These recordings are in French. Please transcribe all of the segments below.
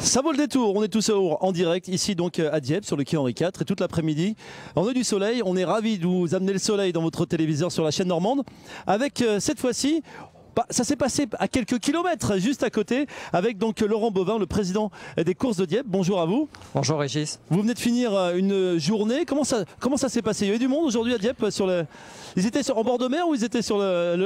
Ça vaut le détour, on est tous en direct ici donc à Dieppe sur le quai Henri IV et toute l'après-midi on a du soleil, on est ravis de vous amener le soleil dans votre téléviseur sur la chaîne normande avec cette fois-ci ça s'est passé à quelques kilomètres juste à côté avec donc Laurent Bovin, le président des courses de Dieppe. Bonjour à vous. Bonjour Régis. Vous venez de finir une journée, comment ça s'est passé? Il y avait du monde aujourd'hui à Dieppe Ils étaient en bord de mer ou ils étaient sur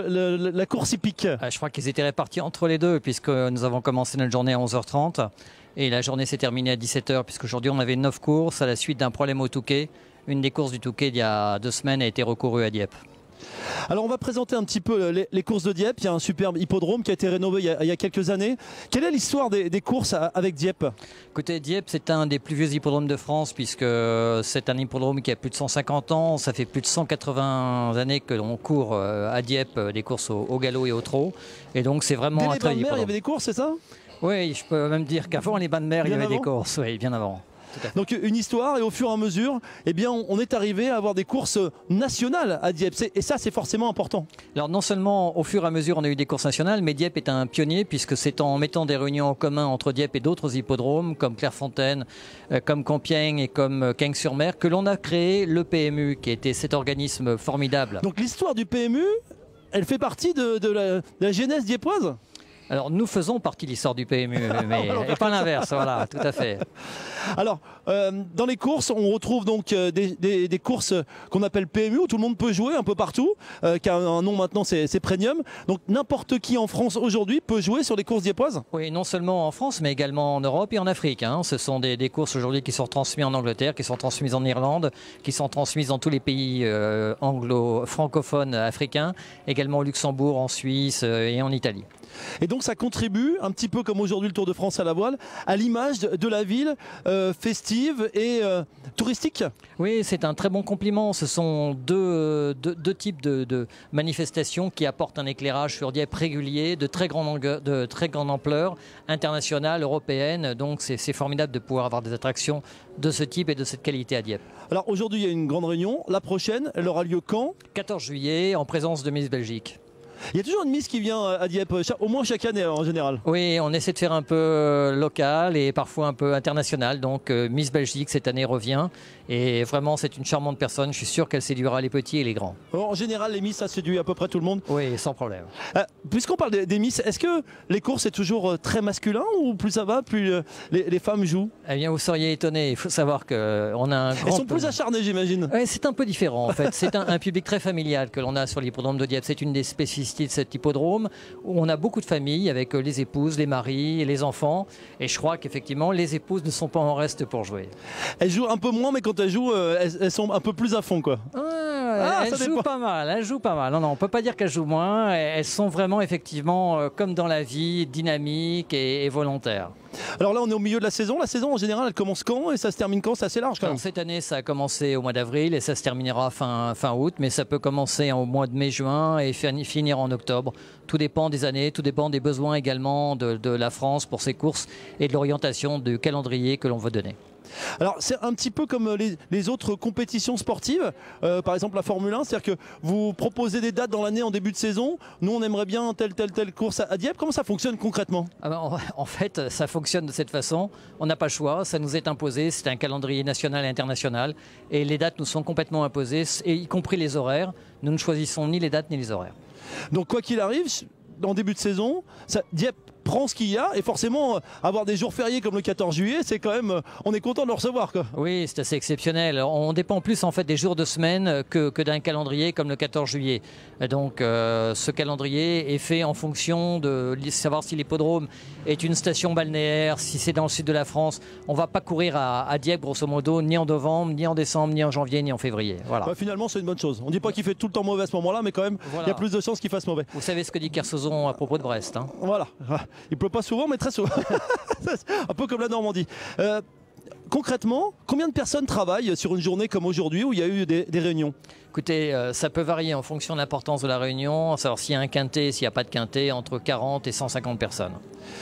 la course hippique? Je crois qu'ils étaient répartis entre les deux puisque nous avons commencé notre journée à 11h30 et la journée s'est terminée à 17h puisqu'aujourd'hui on avait 9 courses à la suite d'un problème au Touquet. Une des courses du Touquet il y a 2 semaines a été recourue à Dieppe. Alors on va présenter un petit peu les courses de Dieppe. Il y a un superbe hippodrome qui a été rénové il y a quelques années. Quelle est l'histoire des courses avec Dieppe? Écoutez, Dieppe c'est un des plus vieux hippodromes de France puisque c'est un hippodrome qui a plus de 150 ans. Ça fait plus de 180 années que l'on court à Dieppe des courses au galop et au trot. Et donc c'est vraiment un très hippodrome. Il y avait des courses, c'est ça? Oui, je peux même dire qu'avant les bains de mer, il y avait des courses. Oui, bien avant. Donc une histoire et au fur et à mesure, eh bien, on est arrivé à avoir des courses nationales à Dieppe et ça c'est forcément important. Alors non seulement au fur et à mesure on a eu des courses nationales, mais Dieppe est un pionnier puisque c'est en mettant des réunions en commun entre Dieppe et d'autres hippodromes comme Clairefontaine, comme Compiègne et comme Cagnes-sur-Mer que l'on a créé le PMU qui était cet organisme formidable. Donc l'histoire du PMU, elle fait partie de la genèse dieppoise? Alors nous faisons partie de l'histoire du PMU, mais et pas l'inverse, voilà, tout à fait. Alors, dans les courses, on retrouve donc des courses qu'on appelle PMU, où tout le monde peut jouer un peu partout, qui a un nom maintenant, c'est Premium. Donc n'importe qui en France aujourd'hui peut jouer sur les courses dieppoises? Oui, non seulement en France, mais également en Europe et en Afrique. Hein. Ce sont des courses aujourd'hui qui sont transmises en Angleterre, qui sont transmises en Irlande, qui sont transmises dans tous les pays francophones africains, également au Luxembourg, en Suisse et en Italie. Et donc ça contribue, un petit peu comme aujourd'hui le Tour de France à la voile, à l'image de la ville festive et touristique? Oui, c'est un très bon compliment. Ce sont deux types de manifestations qui apportent un éclairage sur Dieppe régulier, de très grande ampleur, internationale, européenne. Donc c'est formidable de pouvoir avoir des attractions de ce type et de cette qualité à Dieppe. Alors aujourd'hui il y a une grande réunion. La prochaine, elle aura lieu quand? 14 juillet, en présence de Miss Belgique. Il y a toujours une Miss qui vient à Dieppe, au moins chaque année en général. Oui, on essaie de faire un peu local et parfois un peu international. Donc Miss Belgique cette année revient et vraiment c'est une charmante personne. Je suis sûr qu'elle séduira les petits et les grands. En général les Miss ça séduit à peu près tout le monde? Oui, sans problème. Puisqu'on parle des Miss, est-ce que les courses c'est toujours très masculin ou plus ça va, plus les femmes jouent? Eh bien vous seriez étonné, il faut savoir qu'on a un grand... Elles sont plus acharnées j'imagine. Oui, c'est un peu différent en fait. C'est un public très familial que l'on a sur l'hippodrome de Dieppe. C'est une des spécificités de cet hippodrome où on a beaucoup de familles avec les épouses, les maris et les enfants et je crois qu'effectivement les épouses ne sont pas en reste pour jouer. Elles jouent un peu moins mais quand elles jouent elles sont un peu plus à fond quoi. Elles jouent pas mal, elles jouent pas mal. Non, on peut pas dire qu'elles jouent moins, elles sont vraiment effectivement comme dans la vie, dynamiques et volontaires. Alors là on est au milieu de la saison en général elle commence quand et ça se termine quand? C'est assez large quand même. Cette année ça a commencé au mois d'avril et ça se terminera fin août, mais ça peut commencer au mois de mai-juin et finir en octobre. Tout dépend des années, tout dépend des besoins également de la France pour ses courses et de l'orientation du calendrier que l'on veut donner. Alors c'est un petit peu comme les autres compétitions sportives, par exemple la Formule 1, c'est-à-dire que vous proposez des dates dans l'année en début de saison, nous on aimerait bien telle course à Dieppe, comment ça fonctionne concrètement? En fait ça fonctionne de cette façon, on n'a pas le choix, ça nous est imposé, c'est un calendrier national et international et les dates nous sont complètement imposées, et y compris les horaires, nous ne choisissons ni les dates ni les horaires. Donc quoi qu'il arrive, en début de saison, Dieppe prend ce qu'il y a et forcément avoir des jours fériés comme le 14 juillet c'est quand même, on est content de le recevoir quoi. Oui, c'est assez exceptionnel, on dépend plus en fait des jours de semaine que d'un calendrier comme le 14 juillet. Donc ce calendrier est fait en fonction de savoir si l'hippodrome est une station balnéaire, si c'est dans le sud de la France. On ne va pas courir à Dieppe grosso modo ni en novembre, ni en décembre, ni en janvier, ni en février. Voilà. Finalement c'est une bonne chose, on ne dit pas qu'il fait tout le temps mauvais à ce moment là mais quand même il y a plus de chances qu'il fasse mauvais. Vous savez ce que dit Kersozon à propos de Brest hein. Voilà. Il pleut pas souvent mais très souvent. Un peu comme la Normandie. Concrètement, combien de personnes travaillent sur une journée comme aujourd'hui où il y a eu des réunions? Écoutez, ça peut varier en fonction de l'importance de la réunion, savoir s'il y a un quintet, s'il n'y a pas de quintet, entre 40 et 150 personnes.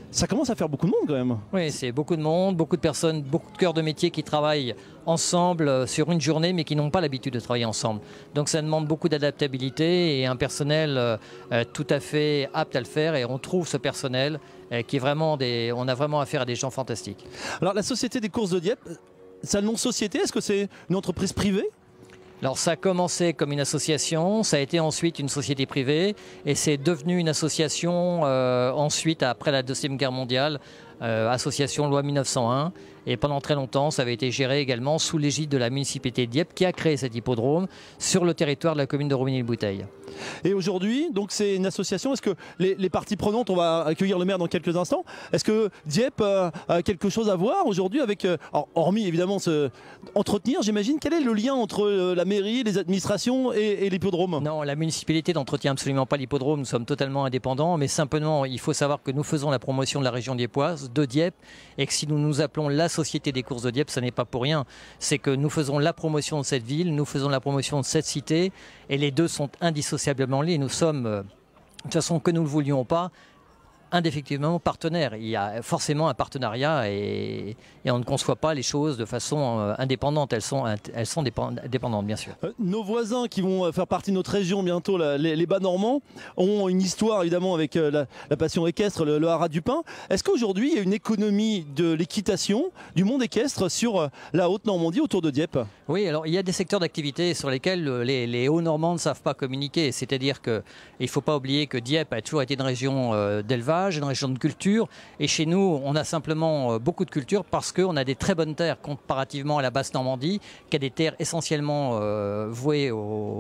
Ça commence à faire beaucoup de monde quand même. Oui, c'est beaucoup de monde, beaucoup de personnes, beaucoup de cœurs de métier qui travaillent ensemble sur une journée mais qui n'ont pas l'habitude de travailler ensemble. Donc ça demande beaucoup d'adaptabilité et un personnel tout à fait apte à le faire, et on trouve ce personnel qui est vraiment on a vraiment affaire à des gens fantastiques. Alors la Société des courses de Dieppe, c'est un nom de société, est-ce que c'est une entreprise privée ? Alors ça a commencé comme une association, ça a été ensuite une société privée et c'est devenu une association ensuite après la Deuxième Guerre mondiale, association loi 1901. Et pendant très longtemps, ça avait été géré également sous l'égide de la municipalité de Dieppe qui a créé cet hippodrome sur le territoire de la commune de Romigny-le-Bouteil. Et aujourd'hui, donc c'est une association. Est-ce que les parties prenantes, on va accueillir le maire dans quelques instants, est-ce que Dieppe a quelque chose à voir aujourd'hui avec, hormis évidemment entretenir, j'imagine, quel est le lien entre la mairie, les administrations et l'hippodrome ? Non, la municipalité n'entretient absolument pas l'hippodrome, nous sommes totalement indépendants, mais simplement il faut savoir que nous faisons la promotion de la région diepoise, de Dieppe, et que si nous nous appelons la Société des courses de Dieppe, ça n'est pas pour rien. C'est que nous faisons la promotion de cette ville, nous faisons la promotion de cette cité, et les deux sont indissociablement liés. Nous sommes, de toute façon, que nous ne le voulions pas, indéfectiblement partenaires. Il y a forcément un partenariat et on ne conçoit pas les choses de façon indépendante. Elles sont dépendantes, bien sûr. Nos voisins qui vont faire partie de notre région bientôt, les Bas-Normands, ont une histoire évidemment avec la passion équestre, le haras du Pin. Est-ce qu'aujourd'hui il y a une économie de l'équitation, du monde équestre sur la Haute-Normandie autour de Dieppe ? Oui, alors il y a des secteurs d'activité sur lesquels les Hauts-Normands ne savent pas communiquer. C'est-à-dire qu'il ne faut pas oublier que Dieppe a toujours été une région d'élevage, une région de culture, et chez nous on a simplement beaucoup de culture parce qu'on a des très bonnes terres comparativement à la Basse-Normandie, qui a des terres essentiellement vouées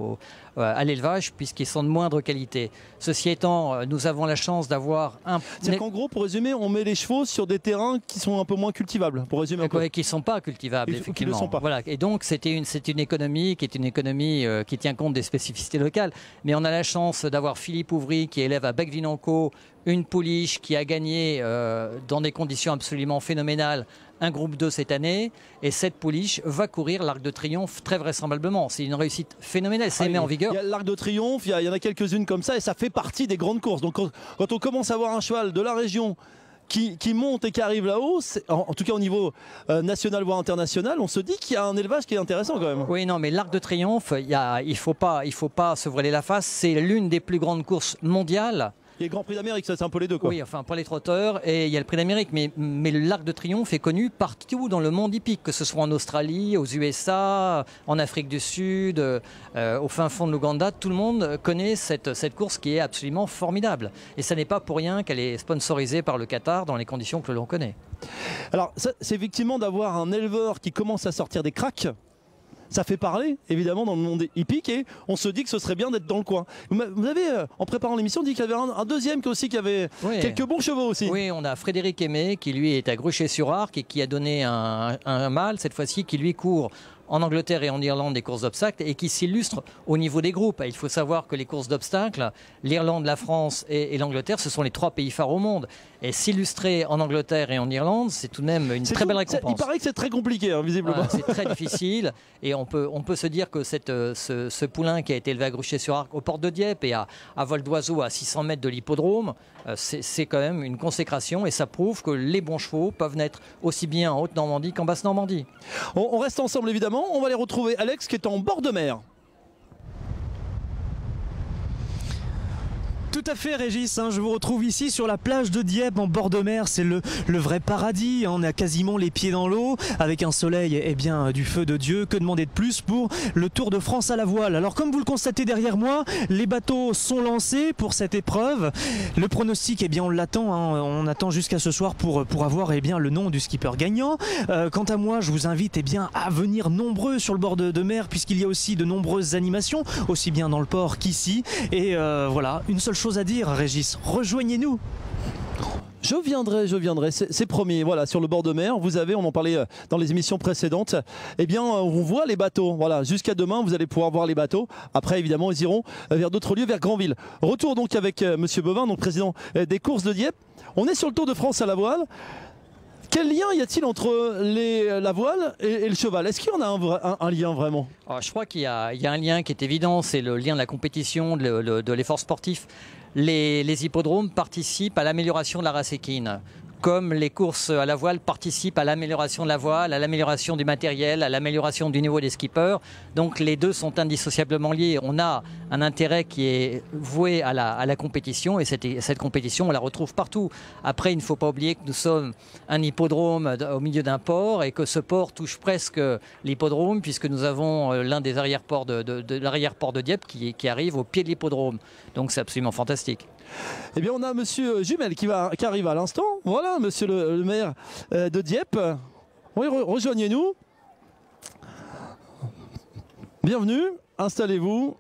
à l'élevage puisqu'ils sont de moindre qualité. Ceci étant, nous avons la chance d'avoir un... C'est-à-dire qu'en gros, pour résumer, on met les chevaux sur des terrains qui sont un peu moins cultivables, pour résumer un peu. Qui ne sont pas cultivables, effectivement. Qui ne le sont pas. Voilà. Et donc c'est une économie qui est une économie qui tient compte des spécificités locales. Mais on a la chance d'avoir Philippe Ouvry qui élève à Bec-Vinanco une pouliche qui a gagné dans des conditions absolument phénoménales un groupe 2 cette année, et cette pouliche va courir l'Arc de Triomphe très vraisemblablement. C'est une réussite phénoménale, c'est mis en vigueur. Il y a l'Arc de Triomphe, il y en a quelques-unes comme ça, et ça fait partie des grandes courses. Donc quand on commence à voir un cheval de la région qui monte et qui arrive là-haut, en tout cas au niveau national voire international, on se dit qu'il y a un élevage qui est intéressant quand même. Oui, non, mais l'Arc de Triomphe, il faut pas se voiler la face, c'est l'une des plus grandes courses mondiales. Il y a le Grand Prix d'Amérique, ça c'est un peu les deux, quoi. Oui, enfin pour les trotteurs, et il y a le Prix d'Amérique, mais l'Arc de Triomphe est connu partout dans le monde hippique, que ce soit en Australie, aux USA, en Afrique du Sud, au fin fond de l'Ouganda. Tout le monde connaît cette course qui est absolument formidable. Et ça n'est pas pour rien qu'elle est sponsorisée par le Qatar dans les conditions que l'on connaît. Alors c'est effectivement d'avoir un éleveur qui commence à sortir des cracks. Ça fait parler, évidemment, dans le monde hippique, et on se dit que ce serait bien d'être dans le coin. Vous avez, en préparant l'émission, dit qu'il y avait un deuxième qui avait quelques bons chevaux aussi. Oui, on a Frédéric Aimé, qui lui est à Gruchet-sur-Arc et qui a donné un mâle, cette fois-ci, qui lui court en Angleterre et en Irlande des courses d'obstacles et qui s'illustre au niveau des groupes. Il faut savoir que les courses d'obstacles, l'Irlande, la France et l'Angleterre, ce sont les 3 pays phares au monde. Et s'illustrer en Angleterre et en Irlande, c'est tout de même une très belle récompense. Il paraît que c'est très compliqué, hein, visiblement. Voilà, c'est très difficile, et on peut se dire que ce poulain qui a été élevé à Gruchet-sur-Arc aux portes de Dieppe et à vol d'oiseau à 600 mètres de l'hippodrome, c'est quand même une consécration, et ça prouve que les bons chevaux peuvent naître aussi bien en Haute-Normandie qu'en Basse-Normandie. On reste ensemble évidemment, on va aller retrouver Alex qui est en bord de mer. Tout à fait, Régis, je vous retrouve ici sur la plage de Dieppe en bord de mer. C'est le vrai paradis, on a quasiment les pieds dans l'eau avec un soleil du feu de Dieu. Que demander de plus pour le Tour de France à la voile? Alors comme vous le constatez derrière moi, les bateaux sont lancés pour cette épreuve. Le pronostic, on l'attend, on attend jusqu'à ce soir pour avoir le nom du skipper gagnant. Quant à moi, je vous invite à venir nombreux sur le bord de mer, puisqu'il y a aussi de nombreuses animations, aussi bien dans le port qu'ici. Et voilà, une seule chose à dire, Régis, rejoignez-nous. Je viendrai, c'est promis. Voilà, sur le bord de mer, vous avez, on en parlait dans les émissions précédentes, on voit les bateaux. Voilà, jusqu'à demain, vous allez pouvoir voir les bateaux. Après, évidemment, ils iront vers d'autres lieux, vers Granville. Retour donc avec Monsieur Bovin, donc président des courses de Dieppe. On est sur le Tour de France à la voile. Quel lien y a-t-il entre la voile et le cheval? Est-ce qu'il y en a un lien vraiment? Je crois qu'il y a un lien qui est évident, c'est le lien de la compétition, de l'effort sportif. les hippodromes participent à l'amélioration de la race équine, comme les courses à la voile participent à l'amélioration de la voile, à l'amélioration du matériel, à l'amélioration du niveau des skippers. Donc les deux sont indissociablement liés. On a un intérêt qui est voué à la compétition, et cette compétition, on la retrouve partout. Après, il ne faut pas oublier que nous sommes un hippodrome au milieu d'un port, et que ce port touche presque l'hippodrome, puisque nous avons l'un des arrière-ports de l'arrière-port de Dieppe qui arrive au pied de l'hippodrome. Donc c'est absolument fantastique. Eh bien, on a monsieur Jumel qui arrive à l'instant. Voilà, monsieur le maire de Dieppe. Oui, rejoignez-nous. Bienvenue, installez-vous.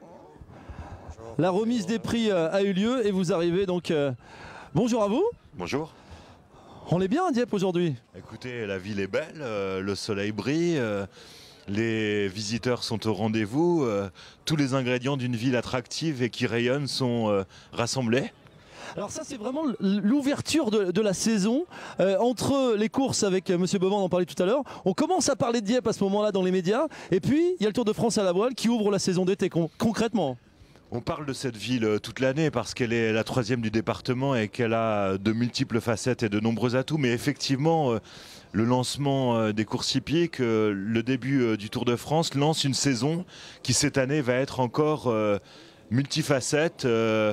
La remise des prix a eu lieu et vous arrivez donc. Bonjour à vous. Bonjour. On est bien à Dieppe aujourd'hui. Écoutez, la ville est belle, le soleil brille. Les visiteurs sont au rendez-vous, tous les ingrédients d'une ville attractive et qui rayonne sont rassemblés. Alors ça c'est vraiment l'ouverture de la saison, entre les courses avec Monsieur Bevan, on en parlait tout à l'heure, on commence à parler de Dieppe à ce moment-là dans les médias, et puis il y a le Tour de France à la voile qui ouvre la saison d'été concrètement. On parle de cette ville toute l'année parce qu'elle est la 3e du département et qu'elle a de multiples facettes et de nombreux atouts, mais effectivement le lancement des courses hippiques, le début du Tour de France lance une saison qui cette année va être encore multifacette,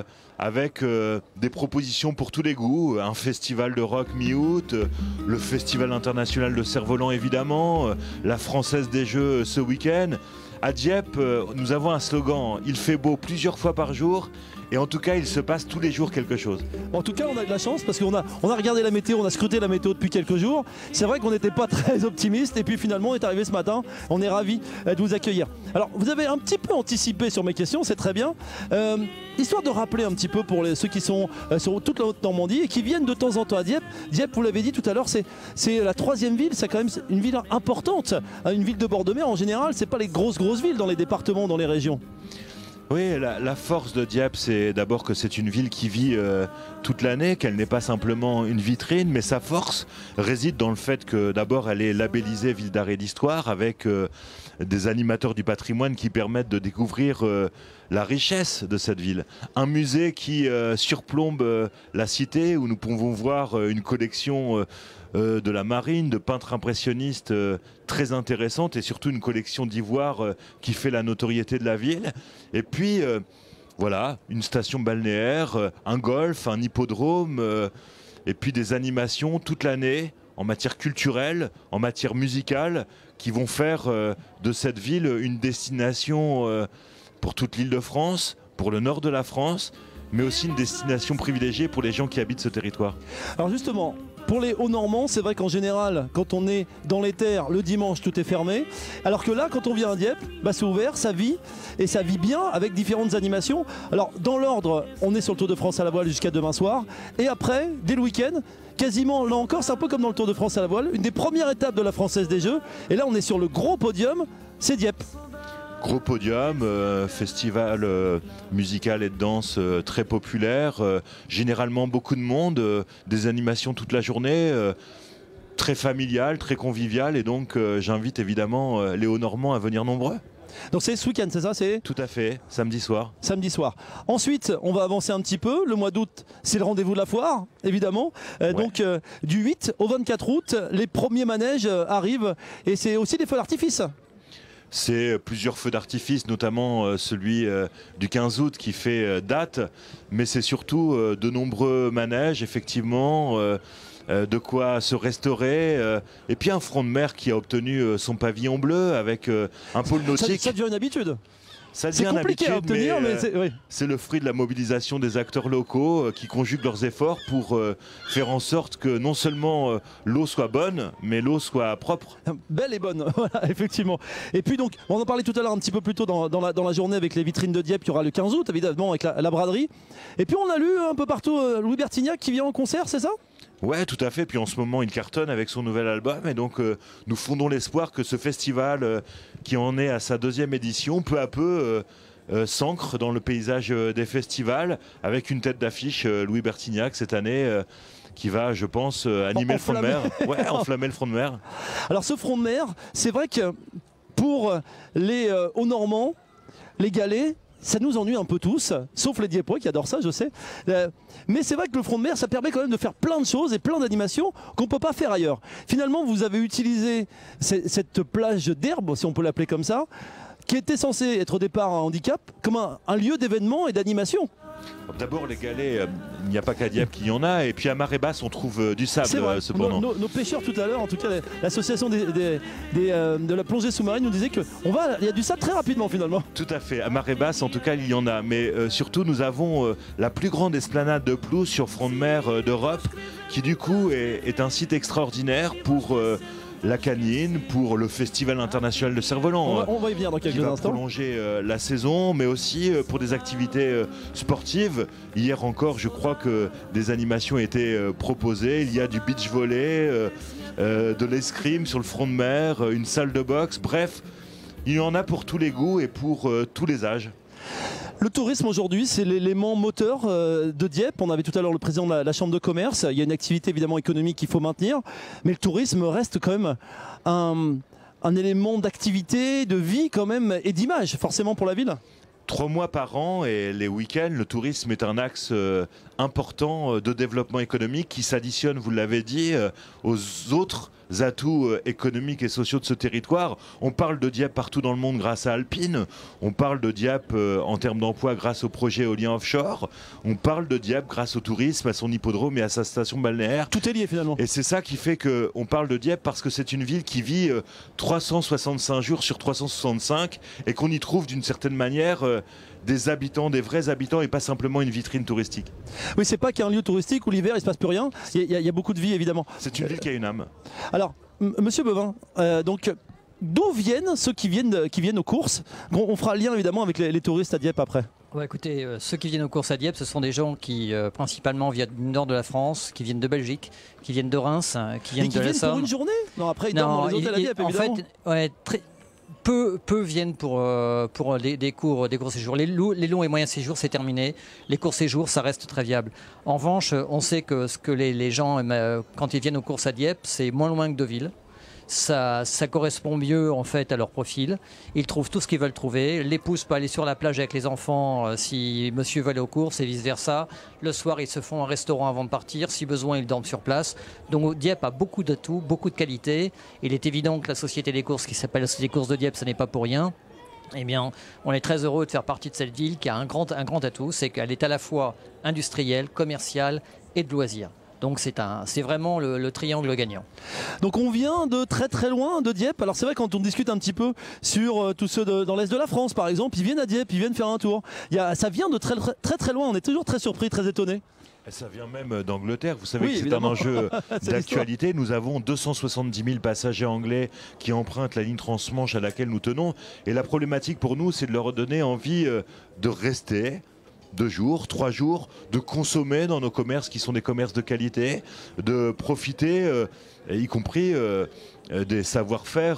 avec des propositions pour tous les goûts, un festival de rock mi-août, le festival international de cerf-volant évidemment, la Française des Jeux ce week-end. À Dieppe, nous avons un slogan, il fait beau plusieurs fois par jour. Et en tout cas, il se passe tous les jours quelque chose. En tout cas, on a de la chance parce qu'on a regardé la météo, on a scruté la météo depuis quelques jours. C'est vrai qu'on n'était pas très optimiste et puis finalement, on est arrivé ce matin. On est ravis de vous accueillir. Alors, vous avez un petit peu anticipé sur mes questions, c'est très bien. Histoire de rappeler un petit peu pour ceux qui sont sur toute la Haute-Normandie et qui viennent de temps en temps à Dieppe. Dieppe, vous l'avez dit tout à l'heure, c'est la 3e ville, c'est quand même une ville importante. Une ville de bord de mer, en général, c'est pas les grosses villes dans les départements, dans les régions. Oui, la force de Dieppe, c'est d'abord que c'est une ville qui vit toute l'année, qu'elle n'est pas simplement une vitrine, mais sa force réside dans le fait que d'abord elle est labellisée ville d'art et d'histoire avec des animateurs du patrimoine qui permettent de découvrir la richesse de cette ville. Un musée qui surplombe la cité où nous pouvons voir une collection de la marine, de peintres impressionnistes très intéressante et surtout une collection d'ivoire qui fait la notoriété de la ville. Et puis voilà, une station balnéaire, un golf, un hippodrome et puis des animations toute l'année en matière culturelle, en matière musicale qui vont faire de cette ville une destination pour toute l'Île-de-France, pour le nord de la France, mais aussi une destination privilégiée pour les gens qui habitent ce territoire. Alors justement, pour les Hauts-Normands, c'est vrai qu'en général, quand on est dans les terres, le dimanche, tout est fermé. Alors que là, quand on vient à Dieppe, c'est ouvert, ça vit, et ça vit bien avec différentes animations. Alors, dans l'ordre, on est sur le Tour de France à la voile jusqu'à demain soir. Et après, dès le week-end, quasiment, là encore, c'est un peu comme dans le Tour de France à la voile, une des premières étapes de la Française des Jeux. Et là, on est sur le gros podium, c'est Dieppe. Gros podium, festival musical et de danse très populaire, généralement beaucoup de monde, des animations toute la journée, très familial, très convivial, et donc j'invite évidemment les Hauts-Normands à venir nombreux. Donc c'est ce week-end, c'est ça? Tout à fait, samedi soir. Samedi soir. Ensuite, on va avancer un petit peu. Le mois d'août, c'est le rendez-vous de la foire, évidemment. Ouais. Donc du 8 au 24 août, les premiers manèges arrivent, et c'est aussi des feux d'artifice. C'est plusieurs feux d'artifice, notamment celui du 15 août qui fait date, mais c'est surtout de nombreux manèges, effectivement, de quoi se restaurer, et puis un front de mer qui a obtenu son pavillon bleu avec un pôle nautique. Ça devient une habitude. C'est compliqué à obtenir, mais c'est le fruit de la mobilisation des acteurs locaux qui conjuguent leurs efforts pour faire en sorte que non seulement l'eau soit bonne, mais l'eau soit propre. Belle et bonne, voilà, effectivement. Et puis donc, on en parlait tout à l'heure un petit peu plus tôt dans la journée avec les vitrines de Dieppe, qui aura le 15 août, évidemment, avec la braderie. Et puis on a lu un peu partout Louis Bertignac qui vient en concert, c'est ça? Ouais, tout à fait. Puis en ce moment, il cartonne avec son nouvel album. Et donc, nous fondons l'espoir que ce festival, qui en est à sa 2e édition, peu à peu s'ancre dans le paysage des festivals, avec une tête d'affiche, Louis Bertignac, cette année, qui va, je pense, animer le front de mer. Ouais, enflammer le front de mer. Alors, ce front de mer, c'est vrai que pour les Hauts-Normands, les Galets, ça nous ennuie un peu tous, sauf les Diepois qui adorent ça, je sais. Mais c'est vrai que le front de mer, ça permet quand même de faire plein de choses et plein d'animations qu'on ne peut pas faire ailleurs. Finalement, vous avez utilisé cette plage d'herbe, si on peut l'appeler comme ça, qui était censée être au départ un handicap, comme un lieu d'événement et d'animation. D'abord, les galets, il n'y a pas qu'à Dieppe qu'il y en a, et puis à marée basse, on trouve du sable. C'est vrai. Cependant. Nos pêcheurs tout à l'heure, en tout cas l'association de la plongée sous-marine nous disait qu'il y a du sable très rapidement finalement. Tout à fait, à marée basse, en tout cas, il y en a. Mais surtout, nous avons la plus grande esplanade de pelouse sur front de mer d'Europe, qui du coup est un site extraordinaire pour la canine, pour le Festival international de cerf-volant. On va y venir dans quelques qui va instants. prolonger la saison, mais aussi pour des activités sportives. Hier encore, je crois que des animations étaient proposées. Il y a du beach volley, de l'escrime sur le front de mer, une salle de boxe. Bref, il y en a pour tous les goûts et pour tous les âges. Le tourisme aujourd'hui, c'est l'élément moteur de Dieppe. On avait tout à l'heure le président de la Chambre de commerce. Il y a une activité évidemment économique qu'il faut maintenir. Mais le tourisme reste quand même un élément d'activité, de vie quand même et d'image forcément pour la ville. 3 mois par an et les week-ends, le tourisme est un axe important de développement économique qui s'additionne, vous l'avez dit, aux autres atouts économiques et sociaux de ce territoire. On parle de Dieppe partout dans le monde grâce à Alpine, on parle de Dieppe en termes d'emploi grâce au projet éolien offshore, on parle de Dieppe grâce au tourisme, à son hippodrome et à sa station balnéaire. Tout est lié finalement. Et c'est ça qui fait qu'on parle de Dieppe parce que c'est une ville qui vit 365 jours sur 365 et qu'on y trouve d'une certaine manière des habitants, des vrais habitants et pas simplement une vitrine touristique. Oui, c'est pas qu'un lieu touristique où l'hiver il se passe plus rien. Il y a beaucoup de vie évidemment. C'est une ville qui a une âme. Alors, Monsieur Bevin, donc d'où viennent ceux qui viennent aux courses? On fera le lien évidemment avec les touristes à Dieppe après. Ouais, écoutez, ceux qui viennent aux courses à Dieppe, ce sont des gens qui principalement viennent du nord de la France, qui viennent de Belgique, qui viennent de Reims, qui viennent de la Somme. Pour une journée? Non, après ils dorment dans les hôtels à Dieppe évidemment. En fait, ouais, peu viennent pour des courts séjours. Les longs et moyens séjours, c'est terminé. Les courts séjours, ça reste très viable. En revanche, on sait que ce que les gens, quand ils viennent aux courses à Dieppe, c'est moins loin que Deauville. Ça correspond mieux en fait à leur profil. Ils trouvent tout ce qu'ils veulent trouver. L'épouse peut aller sur la plage avec les enfants si monsieur veut aller aux courses et vice versa. Le soir, ils se font un restaurant avant de partir. Si besoin, ils dorment sur place. Donc Dieppe a beaucoup d'atouts, beaucoup de qualités. Il est évident que la société des courses qui s'appelle la Société des courses de Dieppe, ce n'est pas pour rien. Eh bien, on est très heureux de faire partie de cette ville qui a un grand atout, c'est qu'elle est à la fois industrielle, commerciale et de loisirs. Donc c'est vraiment le triangle gagnant. Donc on vient de très très loin de Dieppe. Alors c'est vrai quand on discute un petit peu sur tous ceux dans l'Est de la France par exemple, ils viennent à Dieppe, ils viennent faire un tour. Ça vient de très très très loin, on est toujours très surpris, très étonné. Ça vient même d'Angleterre. Vous savez que c'est évidemment. un enjeu d'actualité. Nous avons 270 000 passagers anglais qui empruntent la ligne transmanche à laquelle nous tenons. Et la problématique pour nous, c'est de leur donner envie de rester 2 jours, 3 jours, de consommer dans nos commerces qui sont des commerces de qualité, de profiter, y compris des savoir-faire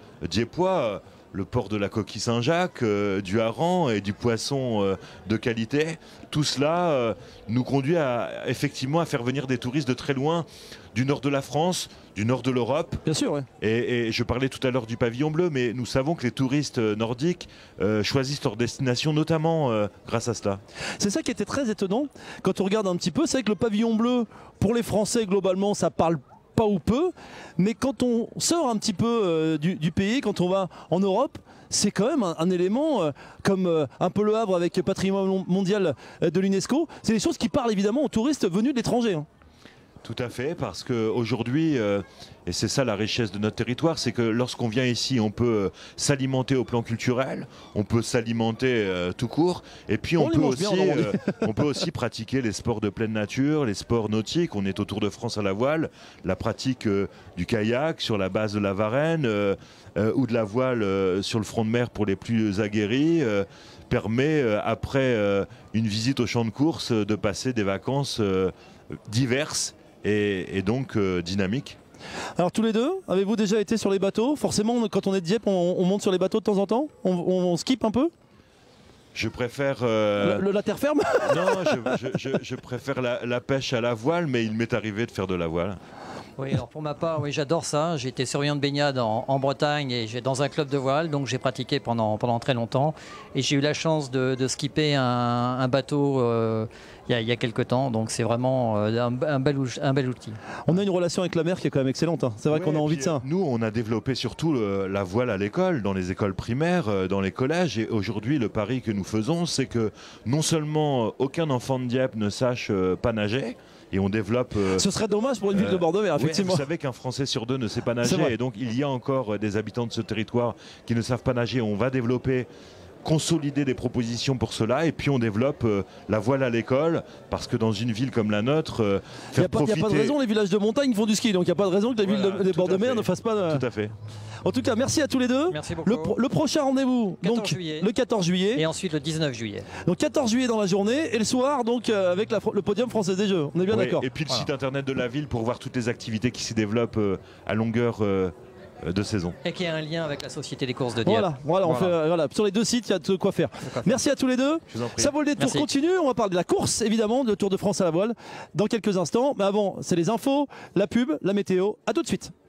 diepois. Le port de la Coquille Saint-Jacques, du hareng et du poisson de qualité. Tout cela nous conduit effectivement à faire venir des touristes de très loin, du nord de la France, du nord de l'Europe. Bien sûr, oui. Et je parlais tout à l'heure du pavillon bleu, mais nous savons que les touristes nordiques choisissent leur destination, notamment grâce à cela. C'est ça qui était très étonnant. Quand on regarde un petit peu, c'est vrai que le pavillon bleu, pour les Français, globalement, ça parle pas ou peu, mais quand on sort un petit peu du pays, quand on va en Europe, c'est quand même un élément comme un peu le Havre avec patrimoine mondial de l'UNESCO. C'est des choses qui parlent évidemment aux touristes venus de l'étranger. Tout à fait, parce qu'aujourd'hui, et c'est ça la richesse de notre territoire, c'est que lorsqu'on vient ici, on peut s'alimenter au plan culturel, on peut s'alimenter tout court, et puis on peut aussi pratiquer les sports de pleine nature, les sports nautiques. On est au Tour de France à la voile, la pratique du kayak sur la base de la Varenne ou de la voile sur le front de mer pour les plus aguerris. Permet, après une visite au champ de course, de passer des vacances diverses et donc dynamiques. Alors tous les deux, avez-vous déjà été sur les bateaux? Forcément, quand on est de Dieppe, on monte sur les bateaux de temps en temps? On skip un peu? Je préfère... la terre ferme? Non, je préfère la pêche à la voile, mais il m'est arrivé de faire de la voile. Oui, alors pour ma part, oui, j'adore ça. J'ai été surveillant de baignade en Bretagne et dans un club de voile, donc j'ai pratiqué pendant très longtemps. Et j'ai eu la chance de skipper un bateau il y a quelques temps, donc c'est vraiment un bel outil. On a une relation avec la mer qui est quand même excellente, hein. C'est vrai qu'on a envie de ça. Nous, on a développé surtout la voile à l'école, dans les écoles primaires, dans les collèges. Et aujourd'hui, le pari que nous faisons, c'est que non seulement aucun enfant de Dieppe ne sache pas nager, et on développe. Ce serait dommage pour une ville de Bord-de-Mer, effectivement. Vous savez qu'un Français sur 2 ne sait pas nager, et donc il y a encore des habitants de ce territoire qui ne savent pas nager. On va développer, consolider des propositions pour cela, et puis on développe la voile à l'école, parce que dans une ville comme la nôtre, il n'y a pas de raison, les villages de montagne font du ski, donc il n'y a pas de raison que les villes des bords de mer ne fassent pas. Tout à fait. En tout cas, merci à tous les deux. Merci beaucoup. Le prochain rendez-vous, donc le 14 juillet. Et ensuite le 19 juillet. Donc 14 juillet dans la journée et le soir, donc avec le podium français des Jeux. On est bien d'accord. Et puis le site internet de la ville pour voir toutes les activités qui s'y développent à longueur de saison. Et qui a un lien avec la Société des courses de Dieppe. Voilà. Sur les deux sites, il y a de quoi faire. Merci à tous les deux. Ça vaut le détour. Continue. On va parler de la course, évidemment, de Tour de France à la voile dans quelques instants. Mais avant, c'est les infos, la pub, la météo. À tout de suite.